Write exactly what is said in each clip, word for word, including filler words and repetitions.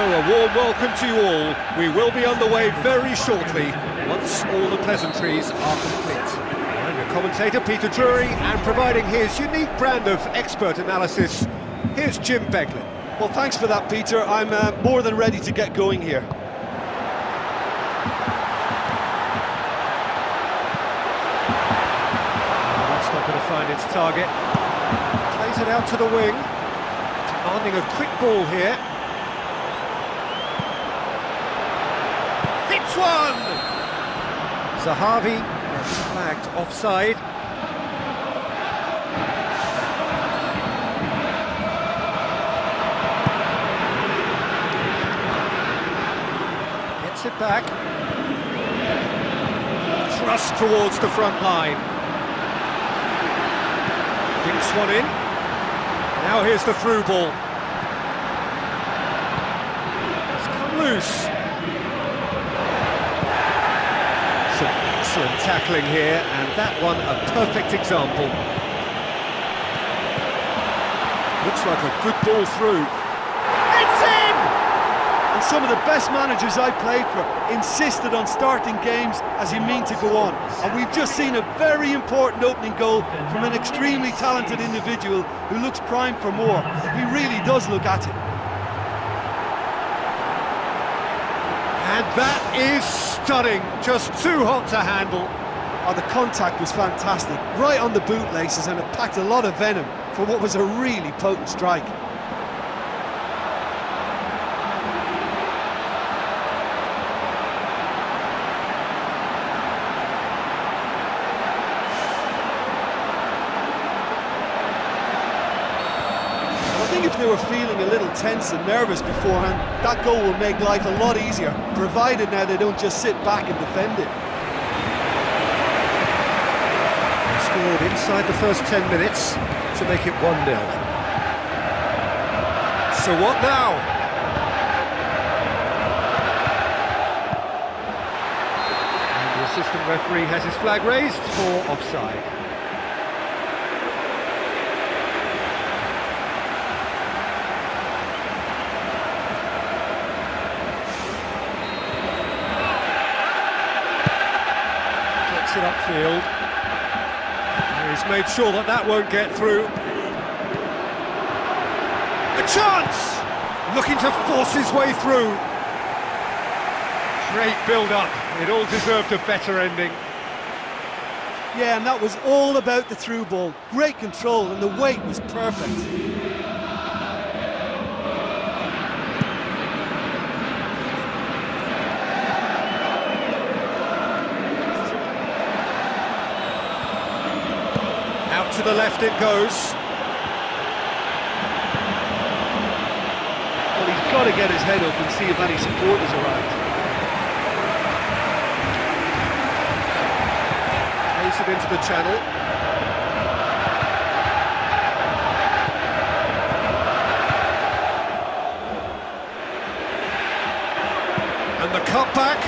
a warm welcome to you all. We will be underway very shortly, once all the pleasantries are complete. I'm your commentator, Peter Drury, and providing his unique brand of expert analysis, here's Jim Beglin. Well, thanks for that, Peter. I'm uh, more than ready to get going here. It's not going to find its target. Plays it out to the wing. Demanding a quick ball here. Hits one! Zahavi gets flagged offside. Gets it back. Thrust towards the front line. Dinks one in. Now here's the through ball. It's come loose. Some excellent tackling here, and that one a perfect example. Looks like a good ball through. It's in! And some of the best managers I played for insisted on starting games as you mean to go on. And we've just seen a very important opening goal from an extremely talented individual who looks primed for more. He really does look at it. And that is stunning, just too hot to handle. Oh, the contact was fantastic, right on the bootlaces, and it packed a lot of venom for what was a really potent strike. I think if they were feeling a little tense and nervous beforehand, that goal will make life a lot easier, provided now they don't just sit back and defend it. They scored inside the first ten minutes to make it one nil. So what now? And the assistant referee has his flag raised for offside. It upfield. He's made sure that that won't get through. A chance! Looking to force his way through. Great build-up. It all deserved a better ending. Yeah, and that was all about the through ball. Great control, and the weight was perfect. To the left it goes. Well, he's got to get his head up and see if any support has arrived. Plays it into the channel. And the cutback.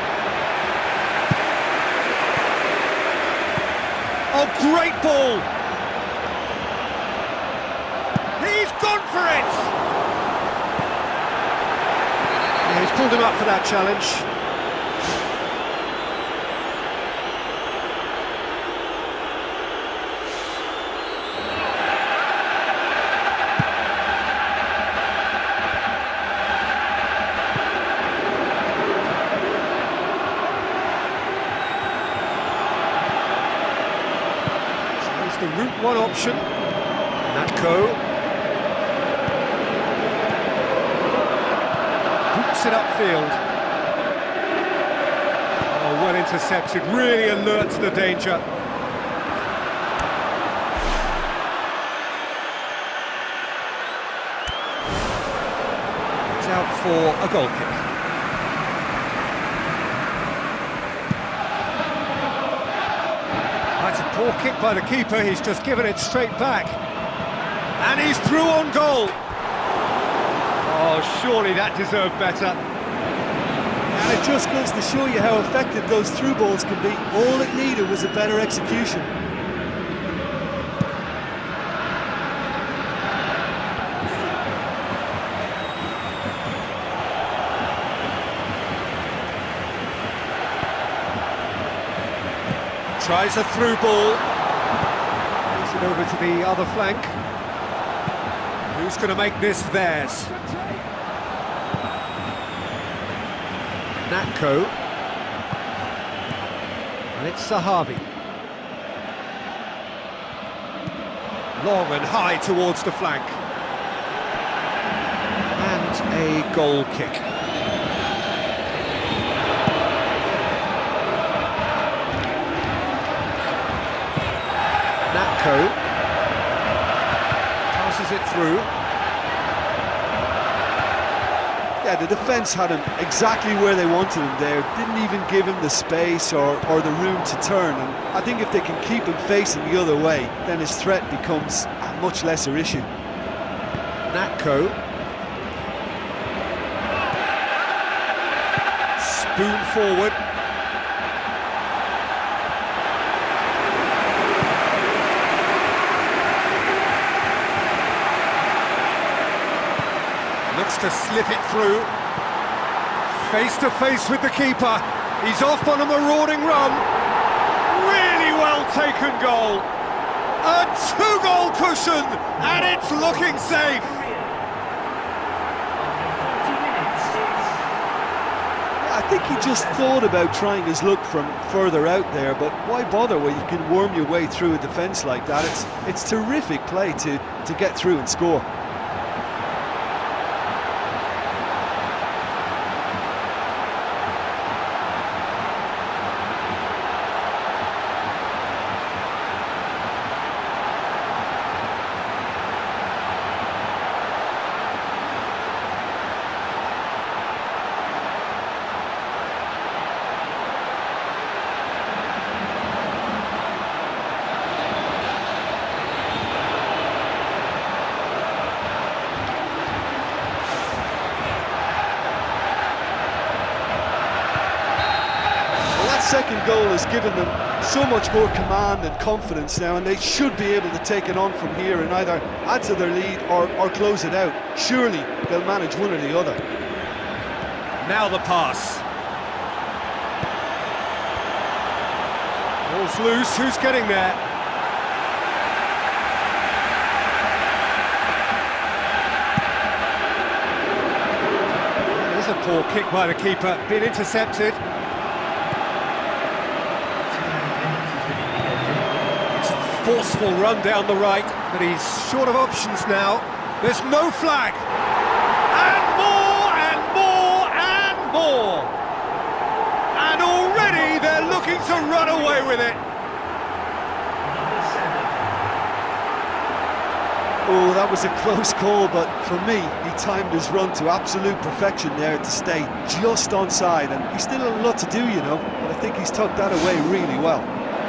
Oh, great ball! He's gone for it! Yeah, he's pulled him up for that challenge. The route one option. Natko boots it upfield. Oh, well intercepted, really alert to the danger. It's out for a goal kick. Poor kick by the keeper, he's just given it straight back. And he's through on goal. Oh, surely that deserved better. And it just goes to show you how effective those through balls can be. All it needed was a better execution. Tries a through ball. Moves it over to the other flank. Who's going to make this theirs? Natko. And it's Zahavi. Long and high towards the flank. And a goal kick. Natko passes it through. Yeah, the defence had him exactly where they wanted him there, didn't even give him the space or, or the room to turn, and I think if they can keep him facing the other way, then his threat becomes a much lesser issue. Natko. Spoon forward. Looks to slip it through. Face to face with the keeper. He's off on a marauding run. Really well taken goal. A two-goal cushion, and it's looking safe. I think he just thought about trying his luck from further out there, but why bother when you can worm your way through a defence like that? It's, it's terrific play to, to get through and score. Second goal has given them so much more command and confidence now, and they should be able to take it on from here and either add to their lead or, or close it out. Surely they'll manage one or the other. Now the pass. Ball's loose, who's getting there? There's a poor kick by the keeper, been intercepted. Forceful run down the right, but he's short of options now. There's no flag. And more, and more, and more. And already they're looking to run away with it. Oh, that was a close call, but for me, he timed his run to absolute perfection there to stay just onside. And he's still a lot to do, you know, but I think he's tucked that away really well.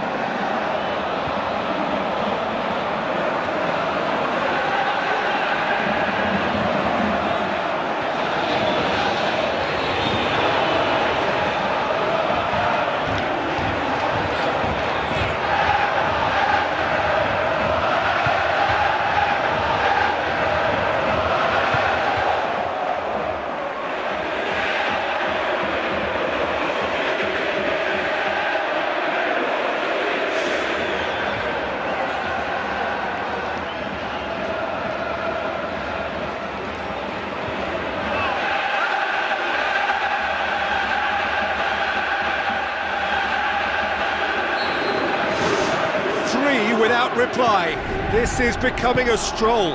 Without reply. This is becoming a stroll.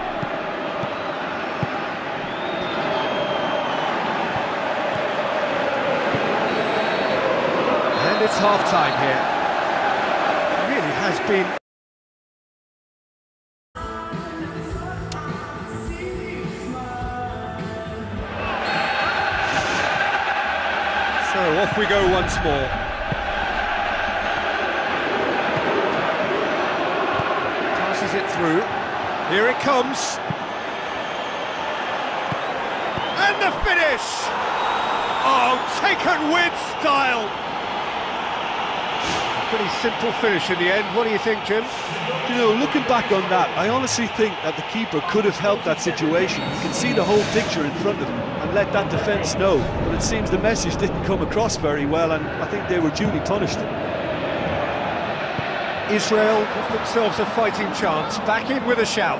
And it's half-time here. It really has been... So off we go once more. It through. Here it comes. And the finish! Oh, taken with style! Pretty simple finish in the end. What do you think, Jim? You know, looking back on that, I honestly think that the keeper could have helped that situation. You can see the whole picture in front of him and let that defence know. But it seems the message didn't come across very well, and I think they were duly punished. Israel give themselves a fighting chance, back in with a shout.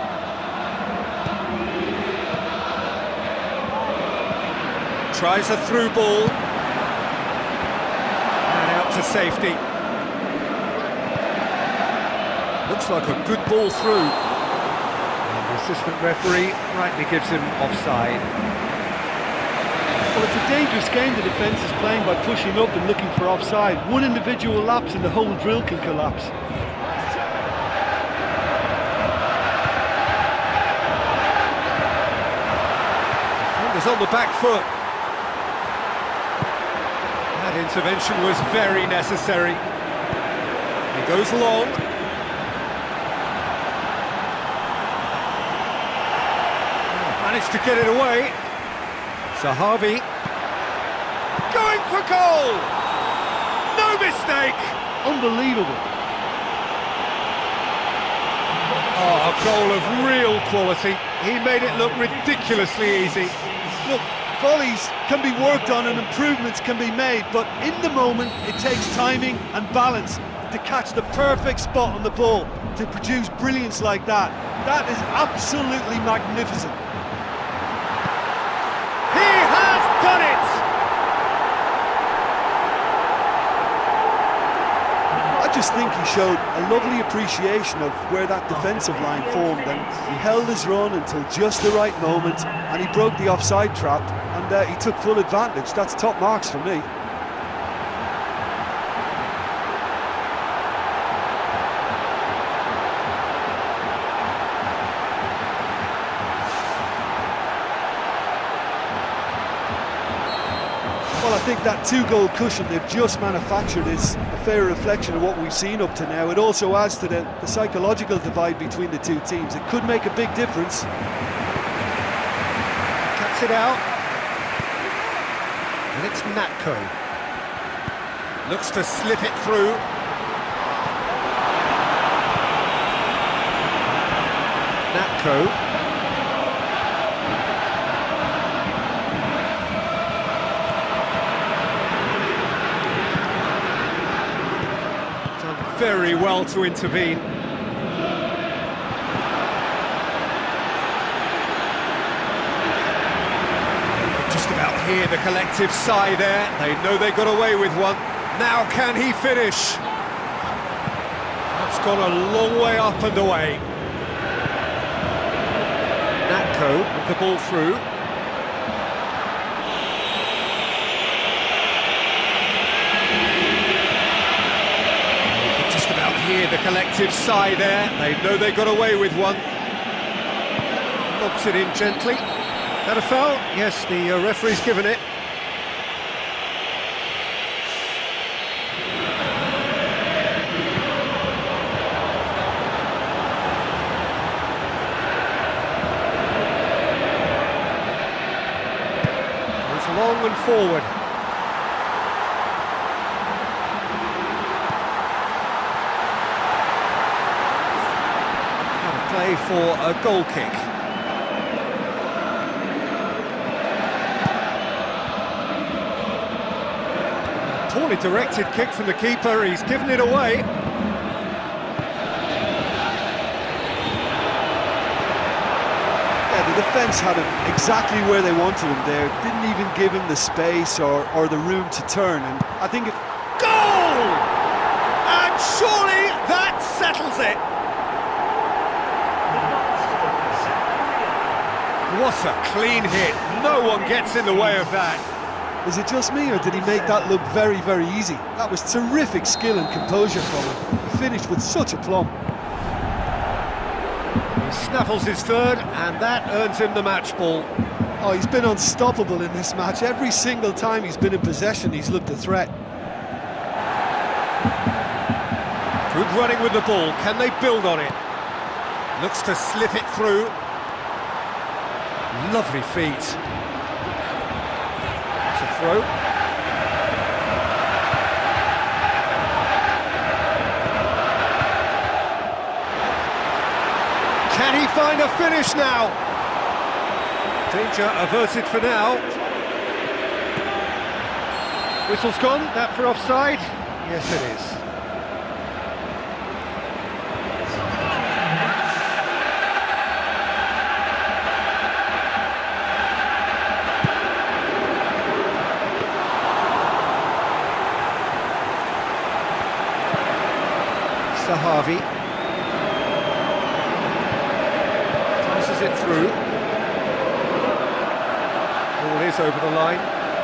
Tries a through ball. And out to safety. Looks like a good ball through. And the assistant referee rightly gives him offside. Well, it's a dangerous game the defence is playing by pushing up and looking for offside. One individual lapse and the whole drill can collapse. Defenders on the back foot. That intervention was very necessary. He goes long. Managed to get it away. Zahavi. Going for goal! No mistake! Unbelievable. Oh, a goal of real quality. He made it look ridiculously easy. Look, volleys can be worked on and improvements can be made, but in the moment it takes timing and balance to catch the perfect spot on the ball to produce brilliance like that. That is absolutely magnificent. He has done it! I just think he showed a lovely appreciation of where that defensive line formed, and he held his run until just the right moment, and he broke the offside trap, and uh, he took full advantage. That's top marks for me. Well, I think that two-goal cushion they've just manufactured is a fair reflection of what we've seen up to now. It also adds to the, the psychological divide between the two teams. It could make a big difference. Cuts it out. And it's Natko. Looks to slip it through. Natko. Very well to intervene. Just about hear the collective sigh there. They know they got away with one. Now can he finish? That's gone a long way up and away. Natko with the ball through. Hear the collective sigh there. They know they got away with one. Lobs it in gently. Is that a foul? Yes, the uh, referee's given it. Goes long and forward. Play for a goal kick. Poorly directed kick from the keeper, he's given it away. Yeah, the defence had him exactly where they wanted him there. Didn't even give him the space or, or the room to turn, and I think it... Goal! And surely that settles it. What a clean hit. No one gets in the way of that. Is it just me, or did he make that look very, very easy? That was terrific skill and composure from him. He finished with such aplomb. He snaffles his third, and that earns him the match ball. Oh, he's been unstoppable in this match. Every single time he's been in possession, he's looked a threat. Good running with the ball. Can they build on it? Looks to slip it through. Lovely feet. It's a throw. Can he find a finish now? Danger averted for now. Whistle's gone. That for offside? Yes, it is. Zahavi. Passes it through. Ball is over the line.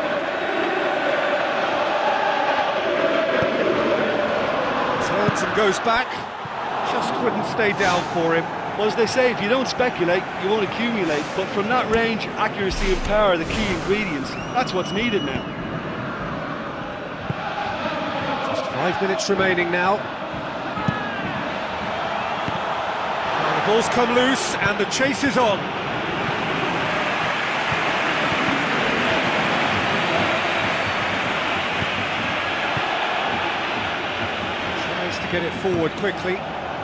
Turns and goes back. Just wouldn't stay down for him. Well, as they say, if you don't speculate, you won't accumulate. But from that range, accuracy and power are the key ingredients. That's what's needed now. Just five minutes remaining now. And the ball's come loose and the chase is on. Tries to get it forward quickly.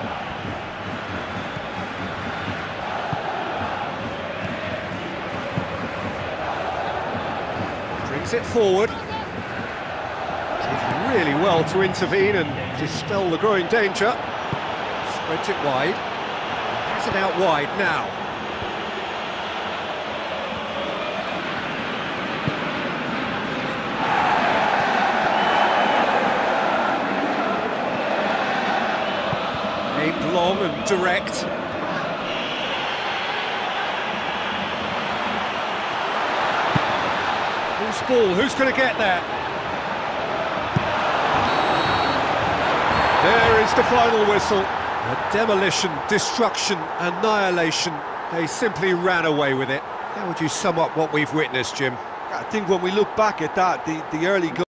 Brings it forward. Did really well to intervene and dispel the growing danger. Spreads it wide. Has it out wide now. Aimed long and direct. Who's ball? Who's going to get there? There is the final whistle. A demolition, destruction, annihilation. They simply ran away with it. How would you sum up what we've witnessed, Jim? I think when we look back at that, the, the early goal